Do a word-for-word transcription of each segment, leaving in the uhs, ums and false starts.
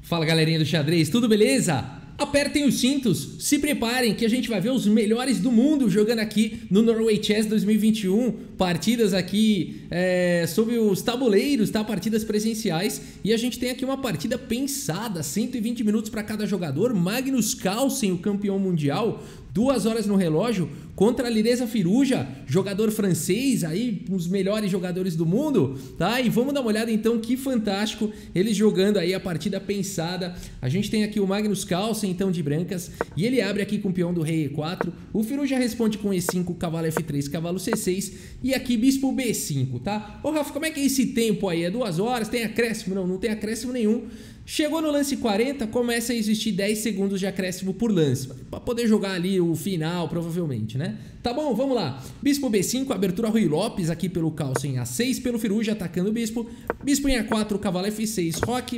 Fala galerinha do xadrez, tudo beleza? Apertem os cintos, se preparem que a gente vai ver os melhores do mundo jogando aqui no Norway Chess dois mil e vinte e um. Partidas aqui é, sobre os tabuleiros, tá? Partidas presenciais. E a gente tem aqui uma partida pensada, cento e vinte minutos para cada jogador. Magnus Carlsen, o campeão mundial, duas horas no relógio, contra a Lireza Firuja, jogador francês, aí um dos melhores jogadores do mundo, tá? E vamos dar uma olhada então, que fantástico, eles jogando aí a partida pensada. A gente tem aqui o Magnus Carlsen, então, de brancas, e ele abre aqui com o peão do rei E quatro, o Firuja responde com E cinco, cavalo F três, cavalo C seis, e aqui bispo B cinco, tá? Ô Rafa, como é que é esse tempo aí? É duas horas? Tem acréscimo? Não, não tem acréscimo nenhum. Chegou no lance quarenta, começa a existir dez segundos de acréscimo por lance, para poder jogar ali o final, provavelmente, né? Tá bom, vamos lá. Bispo B cinco, abertura Rui Lopes aqui pelo Carlsen, A seis pelo Firuja, atacando o bispo. Bispo em A quatro, cavalo F seis, roque.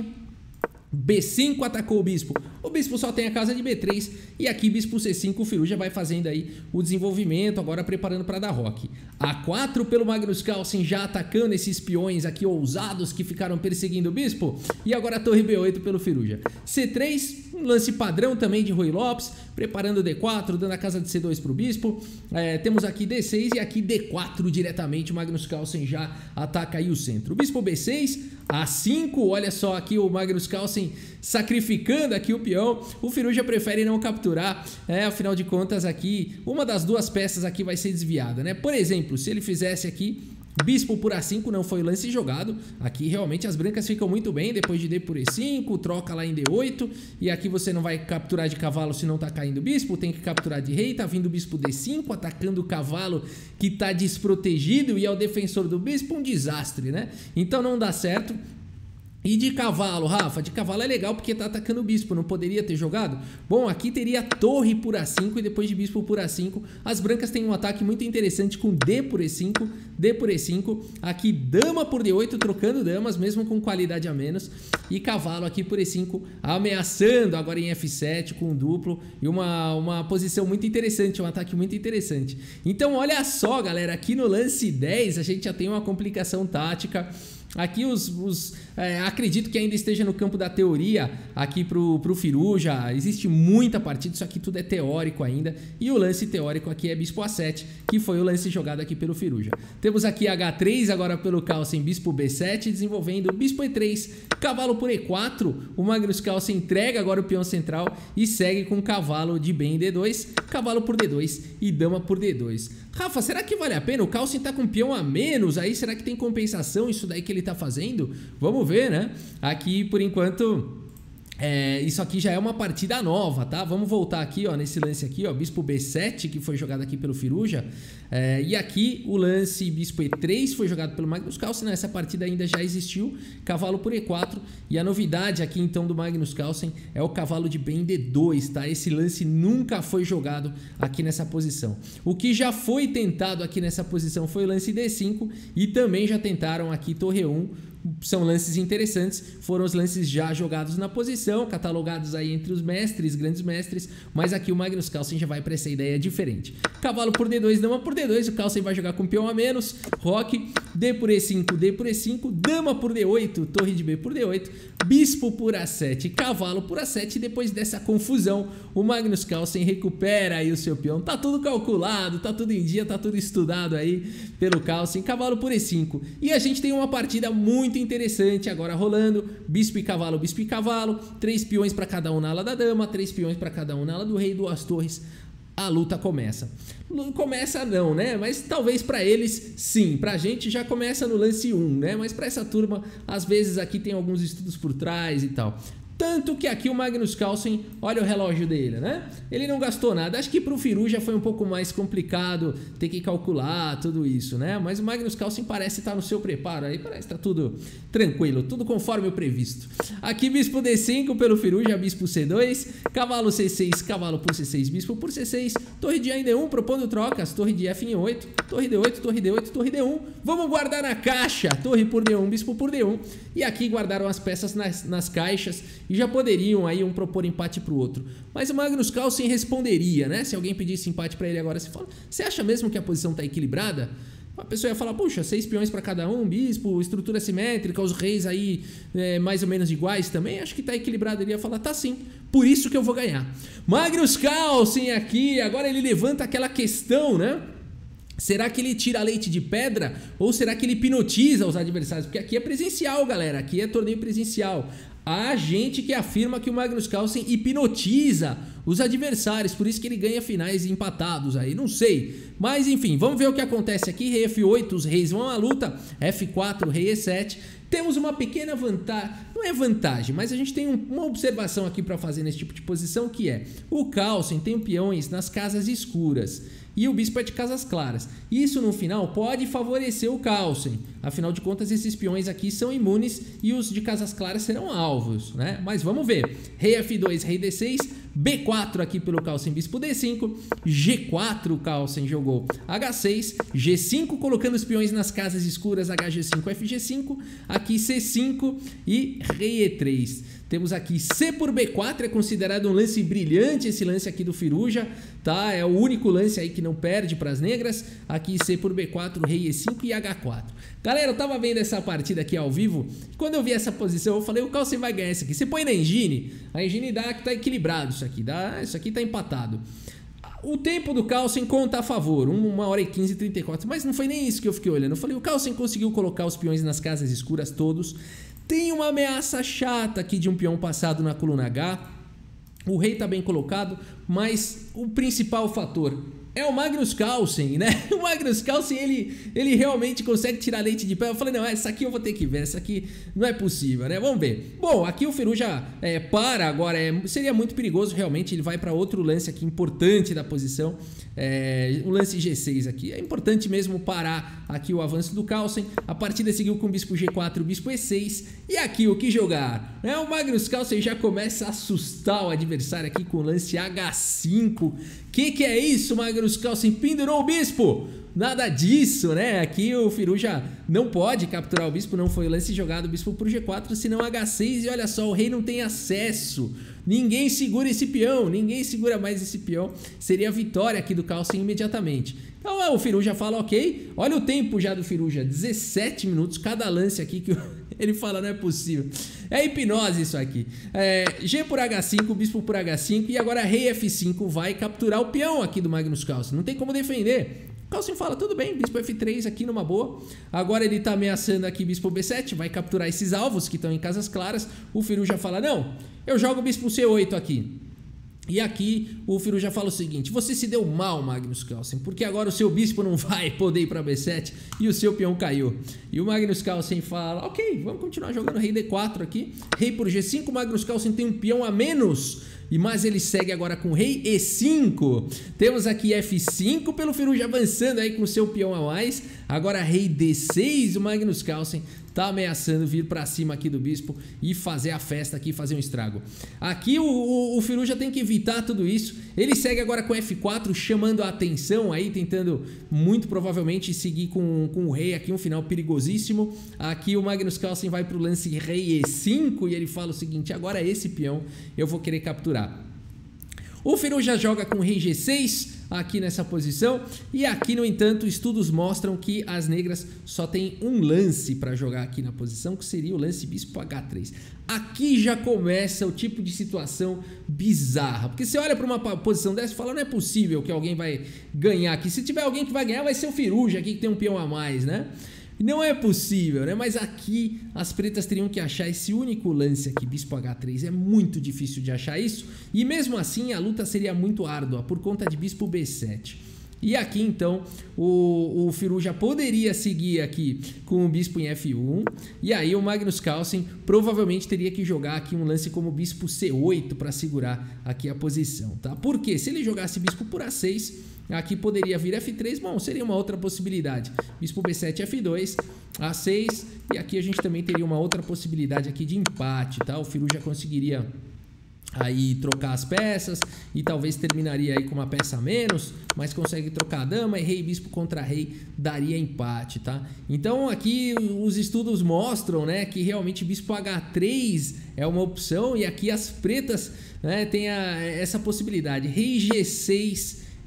B cinco atacou o bispo. O bispo só tem a casa de B três. E aqui bispo C cinco, o Firuja vai fazendo aí o desenvolvimento, agora preparando para dar roque. A quatro pelo Magnus Carlsen, já atacando esses peões aqui ousados que ficaram perseguindo o bispo. E agora a torre B oito pelo Firuja. C três, um lance padrão também de Rui Lopes, preparando D quatro, dando a casa de C dois para o bispo. É, temos aqui D seis e aqui D quatro diretamente. O Magnus Carlsen já ataca aí o centro. O bispo B seis, A cinco, olha só aqui o Magnus Carlsen sacrificando aqui o peão. O Firuja prefere não capturar, é, afinal de contas aqui uma das duas peças aqui vai ser desviada, né? Por exemplo, se ele fizesse aqui bispo por A cinco, não foi o lance jogado. Aqui realmente as brancas ficam muito bem depois de D por E cinco, troca lá em D oito. E aqui você não vai capturar de cavalo se não tá caindo o bispo, tem que capturar de rei. Tá vindo o bispo D cinco, atacando o cavalo que tá desprotegido e é o defensor do bispo, um desastre, né? Então não dá certo. E de cavalo, Rafa, de cavalo é legal porque tá atacando o bispo, não poderia ter jogado? Bom, aqui teria torre por A cinco e depois de bispo por A cinco. As brancas têm um ataque muito interessante com D por E cinco, D por E cinco. Aqui dama por D oito, trocando damas, mesmo com qualidade a menos. E cavalo aqui por E cinco, ameaçando agora em F sete com duplo. E uma, uma posição muito interessante, um ataque muito interessante. Então olha só, galera, aqui no lance dez a gente já tem uma complicação tática. Aqui os, os é, acredito que ainda esteja no campo da teoria aqui pro, pro Firuja. Existe muita partida, isso aqui tudo é teórico ainda. E o lance teórico aqui é bispo A sete, que foi o lance jogado aqui pelo Firuja. Temos aqui H três agora pelo Carlsen, bispo B sete, desenvolvendo bispo E três, cavalo por E quatro. O Magnus Carlsen entrega agora o peão central e segue com cavalo de bem em D dois, cavalo por D dois e dama por D dois. Rafa, será que vale a pena? O Carlsen tá com peão a menos aí, será que tem compensação isso daí que ele tá fazendo? Vamos ver, né? Aqui, por enquanto, é, isso aqui já é uma partida nova, tá? Vamos voltar aqui, ó, nesse lance aqui, ó, bispo B sete, que foi jogado aqui pelo Firuja. É, e aqui o lance bispo E três foi jogado pelo Magnus Carlsen. Essa partida ainda já existiu, cavalo por E quatro. E a novidade aqui então do Magnus Carlsen é o cavalo de bem D dois, tá? Esse lance nunca foi jogado aqui nessa posição. O que já foi tentado aqui nessa posição foi o lance D cinco e também já tentaram aqui torre um. São lances interessantes, foram os lances já jogados na posição, catalogados aí entre os mestres, grandes mestres, mas aqui o Magnus Carlsen já vai para essa ideia diferente. Cavalo por D dois, dama por D dois, o Carlsen vai jogar com peão a menos, roque, D por E cinco, D por E cinco, dama por D oito, torre de B por D oito, bispo por A sete, cavalo por A sete, e depois dessa confusão, o Magnus Carlsen recupera aí o seu peão. Tá tudo calculado, tá tudo em dia, tá tudo estudado aí pelo Carlsen, cavalo por E cinco. E a gente tem uma partida muito interessante agora rolando, bispo e cavalo, bispo e cavalo, três peões para cada um na ala da dama, três peões para cada um na ala do rei, duas torres. A luta começa. Não começa não, né? Mas talvez para eles sim, pra gente já começa no lance um, né? Mas para essa turma, às vezes aqui tem alguns estudos por trás e tal. Tanto que aqui o Magnus Carlsen, olha o relógio dele, né? Ele não gastou nada. Acho que pro Firuja foi um pouco mais complicado ter que calcular tudo isso, né? Mas o Magnus Carlsen parece estar no seu preparo aí, parece estar tudo tranquilo, tudo conforme o previsto. Aqui bispo D cinco pelo Firuja, bispo C dois, cavalo C seis, cavalo por C seis, bispo por C seis, torre de A em D um, propondo trocas, torre de F em oito, torre D oito, torre D oito, torre D um. Vamos guardar na caixa, torre por D um, bispo por D um. E aqui guardaram as peças nas, nas caixas e já poderiam aí um propor empate para o outro. Mas o Magnus Carlsen responderia, né? Se alguém pedisse empate para ele agora, você fala, você acha mesmo que a posição está equilibrada? A pessoa ia falar, puxa, seis peões para cada um, bispo, estrutura simétrica, os reis aí é, mais ou menos iguais também, acho que tá equilibrado. Ele ia falar, tá sim, por isso que eu vou ganhar. Magnus Carlsen aqui, agora ele levanta aquela questão, né? Será que ele tira leite de pedra ou será que ele hipnotiza os adversários? Porque aqui é presencial, galera, aqui é torneio presencial. Há gente que afirma que o Magnus Carlsen hipnotiza os adversários, por isso que ele ganha finais empatados aí, não sei. Mas enfim, vamos ver o que acontece aqui. Rei F oito, os reis vão à luta, F quatro, rei E sete. Temos uma pequena vantagem, não é vantagem, mas a gente tem um, uma observação aqui para fazer nesse tipo de posição, que é o Carlsen tem peões nas casas escuras e o bispo é de casas claras. Isso no final pode favorecer o Carlsen. Afinal de contas, esses peões aqui são imunes e os de casas claras serão alvos, né? Mas vamos ver. Rei F dois, rei D seis, B quatro aqui pelo Carlsen, bispo D cinco, G quatro o Carlsen jogou H seis, G cinco colocando os peões nas casas escuras, H G cinco, F G cinco, aqui C cinco e rei E três. Temos aqui C por B quatro, é considerado um lance brilhante esse lance aqui do Firuja, tá? É o único lance aí que não perde para as negras. Aqui C por B quatro, rei E cinco e H quatro. Galera, eu tava vendo essa partida aqui ao vivo, quando eu vi essa posição eu falei, o Carlsen vai ganhar essa aqui. Você põe na engine, a engine dá que tá equilibrado isso aqui, dá, isso aqui tá empatado. O tempo do Carlsen conta a favor, uma hora e quinze e trinta e quatro, mas não foi nem isso que eu fiquei olhando. Eu falei, o Carlsen conseguiu colocar os peões nas casas escuras todos. Tem uma ameaça chata aqui de um peão passado na coluna H. O rei tá bem colocado, mas o principal fator é o Magnus Carlsen, né? O Magnus Carlsen, ele, ele realmente consegue tirar leite de pé. Eu falei, não, essa aqui eu vou ter que ver, essa aqui não é possível, né? Vamos ver. Bom, aqui o Firuja é, para agora, é, seria muito perigoso realmente, ele vai para outro lance aqui importante da posição, é, o lance G seis aqui. É importante mesmo parar aqui o avanço do Carlsen. A partida seguiu com o bispo G quatro, o bispo E seis. E aqui, o que jogar? É, o Magnus Carlsen já começa a assustar o adversário aqui com o lance H cinco. Que que é isso, Magnus Carlsen? Pendurou o bispo? Nada disso, né? Aqui o Firuja não pode capturar o bispo, não foi o lance jogado o bispo por G quatro, senão H seis. E olha só, o rei não tem acesso. Ninguém segura esse peão, ninguém segura mais esse peão. Seria a vitória aqui do Carlsen imediatamente. Então o Firuja fala, ok. Olha o tempo já do Firuja, dezessete minutos cada lance aqui que ele fala, não é possível. É hipnose isso aqui. É, G por H cinco, bispo por H cinco e agora rei F cinco vai capturar o peão aqui do Magnus Carlsen. Não tem como defender. Carlsen fala, tudo bem, bispo F três aqui numa boa. Agora ele tá ameaçando aqui bispo B sete, vai capturar esses alvos que estão em casas claras. O Firuja fala, não, eu jogo bispo C oito aqui. E aqui o Firuja fala o seguinte, você se deu mal, Magnus Carlsen, porque agora o seu bispo não vai poder ir para B sete e o seu peão caiu. E o Magnus Carlsen fala, ok, vamos continuar jogando rei D quatro aqui. Rei por G cinco, o Magnus Carlsen tem um peão a menos, mas ele segue agora com rei E cinco. Temos aqui F cinco pelo Firuja avançando aí com o seu peão a mais. Agora rei D seis, o Magnus Carlsen tá ameaçando vir para cima aqui do bispo e fazer a festa aqui, fazer um estrago. Aqui o, o, o Firuja tem que evitar tudo isso. Ele segue agora com F quatro, chamando a atenção aí, tentando muito provavelmente seguir com, com o rei aqui, um final perigosíssimo. Aqui o Magnus Carlsen vai pro lance rei E cinco e ele fala o seguinte, agora esse peão eu vou querer capturar. O Firuja joga com rei G seis aqui nessa posição e aqui, no entanto, estudos mostram que as negras só tem um lance para jogar aqui na posição, que seria o lance bispo H três. Aqui já começa o tipo de situação bizarra, porque você olha para uma posição dessa e fala, não é possível que alguém vai ganhar aqui. Se tiver alguém que vai ganhar, vai ser o Firuja aqui que tem um peão a mais, né? Não é possível, né? Mas aqui as pretas teriam que achar esse único lance aqui, bispo H três. É muito difícil de achar isso. E mesmo assim a luta seria muito árdua por conta de bispo B sete. E aqui então o, o Firuja poderia seguir aqui com o bispo em F um. E aí o Magnus Carlsen provavelmente teria que jogar aqui um lance como bispo C oito para segurar aqui a posição, tá? Porque se ele jogasse bispo por A seis... aqui poderia vir F três, bom, seria uma outra possibilidade. Bispo B sete, F dois, A seis. E aqui a gente também teria uma outra possibilidade aqui de empate, tá? O Firuja conseguiria aí trocar as peças e talvez terminaria aí com uma peça a menos, mas consegue trocar a dama e rei bispo contra rei daria empate, tá? Então aqui os estudos mostram, né, que realmente bispo H três é uma opção e aqui as pretas, né, tem a, essa possibilidade. Rei G seis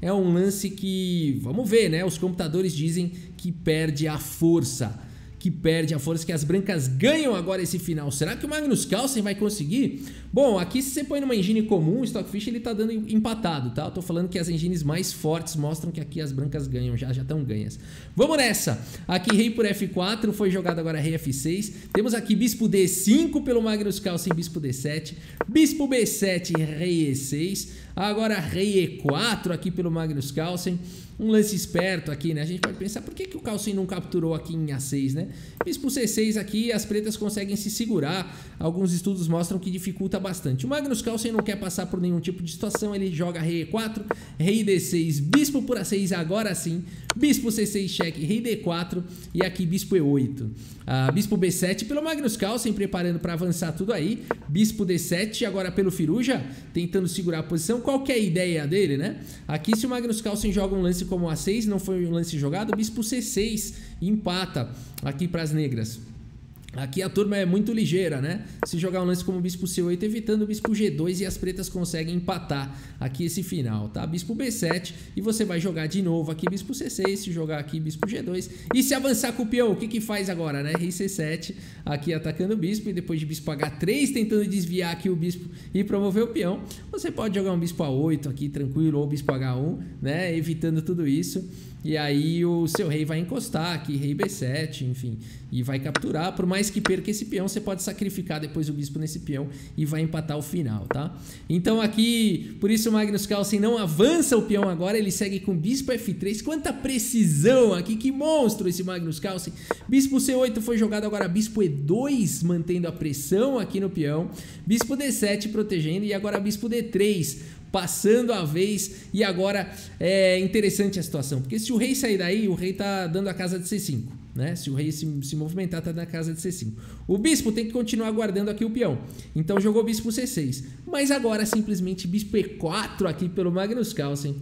é um lance que, vamos ver, né? Os computadores dizem que perde a força. Que perde a força, que as brancas ganham agora esse final. Será que o Magnus Carlsen vai conseguir? Bom, aqui se você põe numa engine comum, o Stockfish ele tá dando empatado, tá? Eu tô falando que as engines mais fortes mostram que aqui as brancas ganham, já já estão ganhas. Vamos nessa! Aqui rei por F quatro, foi jogado agora rei F seis. Temos aqui bispo D cinco pelo Magnus Carlsen, bispo D sete. Bispo B sete, rei E seis. Agora rei E quatro aqui pelo Magnus Carlsen. Um lance esperto aqui, né? A gente pode pensar, por que, que o Carlsen não capturou aqui em A seis, né? Bispo C seis aqui, as pretas conseguem se segurar. Alguns estudos mostram que dificulta bastante. O Magnus Carlsen não quer passar por nenhum tipo de situação. Ele joga rei E quatro, rei D seis, bispo por A seis, agora sim. Bispo C seis, cheque, rei D quatro e aqui bispo E oito. Ah, bispo B sete pelo Magnus Carlsen, preparando para avançar tudo aí. Bispo D sete, agora pelo Firuja, tentando segurar a posição. Qual que é a ideia dele, né? Aqui se o Magnus Carlsen joga um lance como A seis, não foi um lance jogado, bispo C seis empata aqui para as negras. Aqui a turma é muito ligeira, né? Se jogar um lance como bispo C oito, evitando o bispo G dois e as pretas conseguem empatar aqui esse final, tá? Bispo B sete e você vai jogar de novo aqui bispo C seis, se jogar aqui bispo G dois e se avançar com o peão, o que que faz agora, né? Rei C sete, aqui atacando o bispo e depois de bispo H três tentando desviar aqui o bispo e promover o peão. Você pode jogar um bispo A oito aqui tranquilo ou bispo H um, né? Evitando tudo isso. E aí o seu rei vai encostar aqui, rei B sete, enfim, e vai capturar. Por mais que perca esse peão, você pode sacrificar depois o bispo nesse peão e vai empatar o final, tá? Então aqui, por isso o Magnus Carlsen não avança o peão agora, ele segue com bispo F três. Quanta precisão aqui, que monstro esse Magnus Carlsen. Bispo C oito foi jogado agora, bispo E dois, mantendo a pressão aqui no peão. Bispo D sete protegendo e agora bispo D três. Passando a vez, e agora é interessante a situação, porque se o rei sair daí, o rei tá dando a casa de C cinco, né? Se o rei se, se movimentar, tá na casa de C cinco. O bispo tem que continuar guardando aqui o peão, então jogou bispo C seis, mas agora simplesmente bispo E quatro aqui pelo Magnus Carlsen,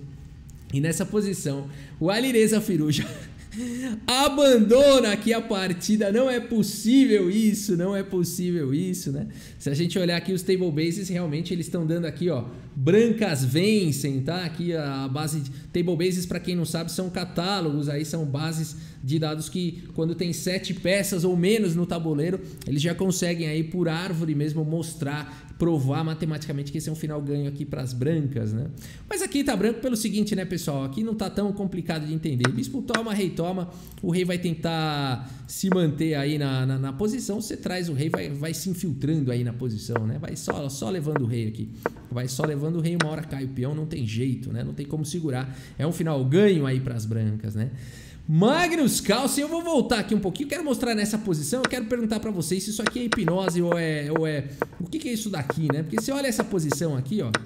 e nessa posição o Alireza Firuja abandona aqui a partida. Não é possível isso, não é possível isso, né? Se a gente olhar aqui os table bases, realmente eles estão dando aqui, ó, brancas vencem, tá? Aqui a base de table bases, para quem não sabe, são catálogos, aí são bases de dados que quando tem sete peças ou menos no tabuleiro, eles já conseguem aí por árvore mesmo mostrar, provar matematicamente que esse é um final ganho aqui para as brancas, né? Mas aqui tá branco pelo seguinte, né, pessoal? Aqui não tá tão complicado de entender. Bispo toma, rei toma, o rei vai tentar se manter aí na, na, na posição, você traz o rei, vai, vai se infiltrando aí na posição, né? Vai só, só levando o rei aqui. Vai só levando o rei, uma hora cai o peão, não tem jeito, né? Não tem como segurar. É um final ganho aí para as brancas, né? Magnus Carlsen, eu vou voltar aqui um pouquinho, quero mostrar nessa posição, eu quero perguntar pra vocês se isso aqui é hipnose ou é... Ou é o que, que é isso daqui, né? Porque você olha essa posição aqui, ó.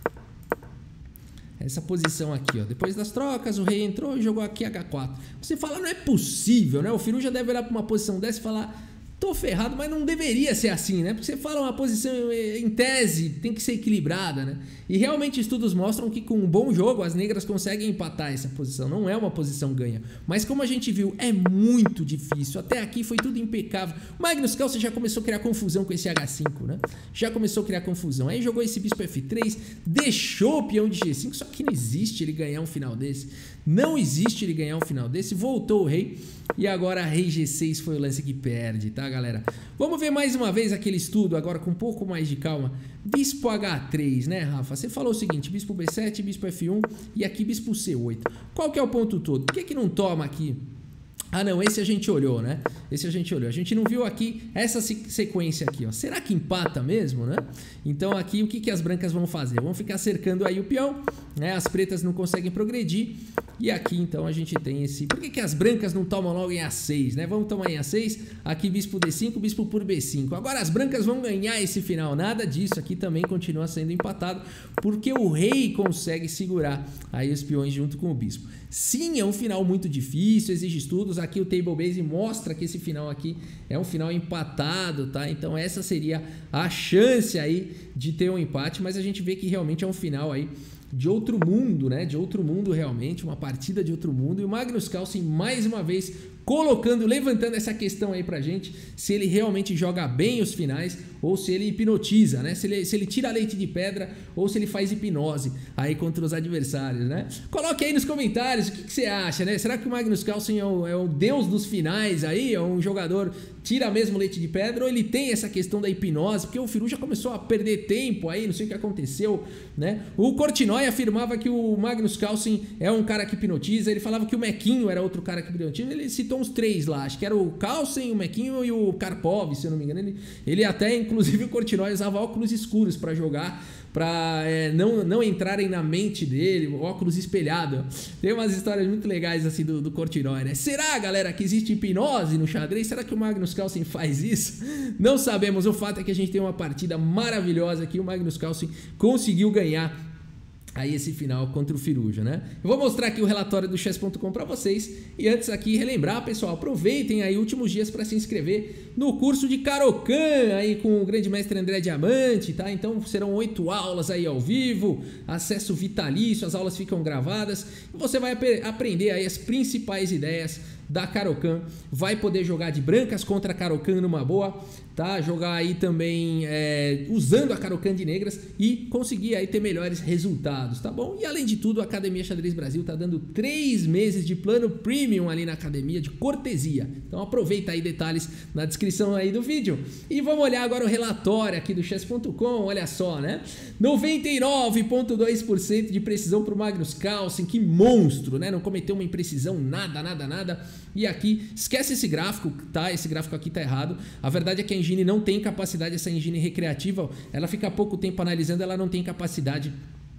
Essa posição aqui, ó. Depois das trocas, o rei entrou e jogou aqui H quatro. Você fala, não é possível, né? O Firuja deve olhar pra uma posição dessa e falar... Tô ferrado, mas não deveria ser assim, né? Porque você fala uma posição em tese, tem que ser equilibrada, né? E realmente estudos mostram que com um bom jogo as negras conseguem empatar essa posição. Não é uma posição ganha. Mas como a gente viu, é muito difícil. Até aqui foi tudo impecável. Magnus Carlsen já começou a criar confusão com esse H cinco, né? Já começou a criar confusão. Aí jogou esse bispo F três, deixou o peão de G cinco, só que não existe ele ganhar um final desse. Não existe ele ganhar um final desse. Voltou o rei. E agora rei G seis foi o lance que perde, tá, galera? Vamos ver mais uma vez aquele estudo, agora com um pouco mais de calma. Bispo H três, né, Rafa? Você falou o seguinte, bispo B sete, bispo F um e aqui bispo C oito. Qual que é o ponto todo? Por que que não toma aqui? Ah, não, esse a gente olhou, né? Esse a gente olhou. A gente não viu aqui essa sequência aqui, ó. Será que empata mesmo, né? Então aqui o que que as brancas vão fazer? Vão ficar cercando aí o peão, né? As pretas não conseguem progredir. E aqui então a gente tem esse... Por que que as brancas não tomam logo em A seis, né? Vamos tomar em A seis. Aqui bispo D cinco, bispo por B cinco. Agora as brancas vão ganhar esse final. Nada disso. Aqui também continua sendo empatado, porque o rei consegue segurar aí os peões junto com o bispo. Sim, é um final muito difícil, exige estudos. Aqui o Table Base mostra que esse final aqui é um final empatado, tá? Então essa seria a chance aí de ter um empate, mas a gente vê que realmente é um final aí de outro mundo, né? De outro mundo realmente, uma partida de outro mundo. E o Magnus Carlsen mais uma vez colocando, levantando essa questão aí pra gente, se ele realmente joga bem os finais ou se ele hipnotiza, né? Se ele, se ele tira leite de pedra ou se ele faz hipnose aí contra os adversários, né? Coloque aí nos comentários o que, que você acha, né? Será que o Magnus Carlsen é o, é o deus dos finais aí? É um jogador tira mesmo leite de pedra ou ele tem essa questão da hipnose? Porque o Firu já começou a perder tempo aí, não sei o que aconteceu, né? O Kortinoy afirmava que o Magnus Carlsen é um cara que hipnotiza, ele falava que o Mequinho era outro cara que hipnotiza, ele citou uns três lá, acho que era o Carlsen, o Mequinho e o Karpov, se eu não me engano. Ele, ele até, inclusive, o Kortinoy usava óculos escuros para jogar, para é, não, não entrarem na mente dele, óculos espelhado. Tem umas histórias muito legais assim do, do Kortinoy, né? Será, galera, que existe hipnose no xadrez? Será que o Magnus Carlsen faz isso? Não sabemos, o fato é que a gente tem uma partida maravilhosa que o Magnus Carlsen conseguiu ganhar aí esse final contra o Firuja, né? Eu vou mostrar aqui o relatório do chess ponto com para vocês e antes aqui relembrar, pessoal, aproveitem aí últimos dias para se inscrever no curso de Caro-Kann aí com o grande mestre André Diamante, tá? Então serão oito aulas aí ao vivo, acesso vitalício, as aulas ficam gravadas e você vai ap aprender aí as principais ideias da Caro-Kann, vai poder jogar de brancas contra a Caro-Kann numa boa, tá? Jogar aí também é, usando a Caro-Kann de negras e conseguir aí ter melhores resultados, tá bom? E além de tudo, a Academia Xadrez Brasil tá dando três meses de plano premium ali na academia de cortesia. Então aproveita aí, detalhes na descrição aí do vídeo. E vamos olhar agora o relatório aqui do chess ponto com, olha só, né? noventa e nove vírgula dois por cento de precisão pro Magnus Carlsen, que monstro, né? Não cometeu uma imprecisão, nada, nada, nada. E aqui, esquece esse gráfico, tá? Esse gráfico aqui tá errado. A verdade é que a engine não tem capacidade, essa engine recreativa, ela fica pouco tempo analisando, ela não tem capacidade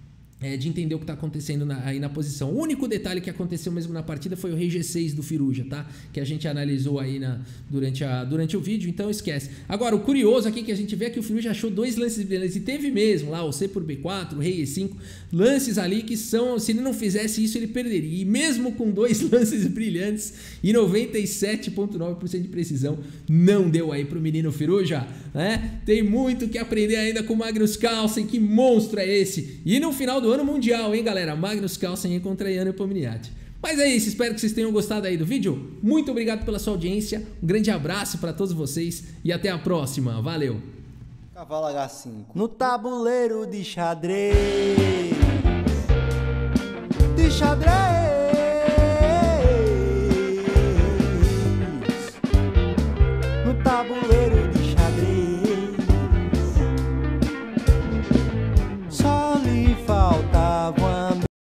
É, de entender o que está acontecendo na, aí na posição. O único detalhe que aconteceu mesmo na partida foi o rei G seis do Firuja, tá? Que a gente analisou aí na, durante, a, durante o vídeo, então esquece. Agora, o curioso aqui que a gente vê é que o Firuja achou dois lances brilhantes e teve mesmo lá o C por B quatro, o rei E cinco, lances ali que são, se ele não fizesse isso ele perderia. E mesmo com dois lances brilhantes e noventa e sete vírgula nove por cento de precisão, não deu aí pro menino Firuja, né? Tem muito que aprender ainda com o Magnus Carlsen, que monstro é esse? E no final do ano mundial, hein, galera? Magnus Carlsen contra Ian Nepomniachtchi. Mas é isso, espero que vocês tenham gostado aí do vídeo. Muito obrigado pela sua audiência, um grande abraço para todos vocês e até a próxima. Valeu! Cavalo H cinco no tabuleiro de xadrez, de xadrez.